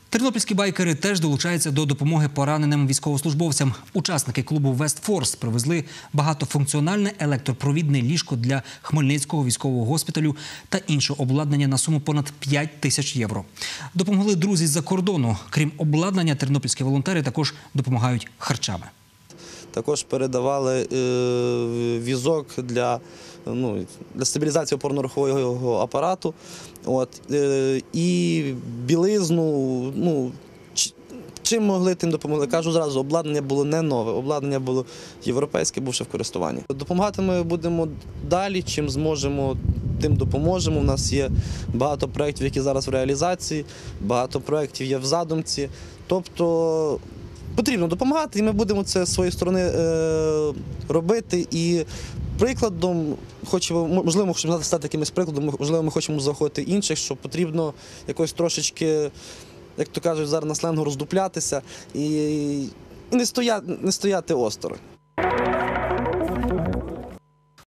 Тернопільські байкери теж долучаються до допомоги пораненим військовослужбовцям. Учасники клубу «Вестфорс» привезли багатофункціональне електропровідне ліжко для Хмельницького військового госпіталю та інше обладнання на суму понад 5 тисяч євро. Допомогли друзі з-за кордону. Крім обладнання, тернопільські волонтери також допомагають харчами. Також передавали візок для стабілізації опорно-рухового апарату і білизну. Чим могли, тим допомогли. Кажу зразу, обладнання було не нове, обладнання було європейське, бувши в користуванні. Допомагати ми будемо далі, чим зможемо, тим допоможемо. У нас є багато проєктів, які зараз в реалізації, багато проєктів є в задумці. Тобто потрібно допомагати, і ми будемо це з своєї сторони робити. І прикладом, можливо, ми хочемо стати якимось прикладом, можливо, ми хочемо заохотити інших, що потрібно якось трошечки, як то кажуть, зараз на сленгу роздуплятися і не стояти осторонь.